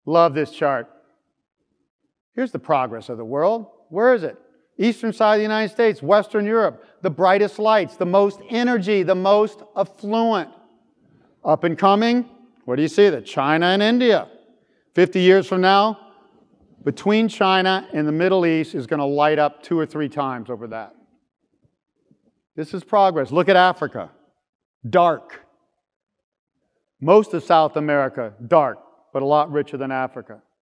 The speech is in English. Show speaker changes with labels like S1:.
S1: Love this chart. Here's the progress of the world. Where is it? Eastern side of the United States, Western Europe, the brightest lights, the most energy, the most affluent. Up and coming, what do you see? That China and India. 50 years from now, between China and the Middle East is going to light up 2 or 3 times over that. This is progress. Look at Africa. Dark. Most of South America, dark, but a lot richer than Africa.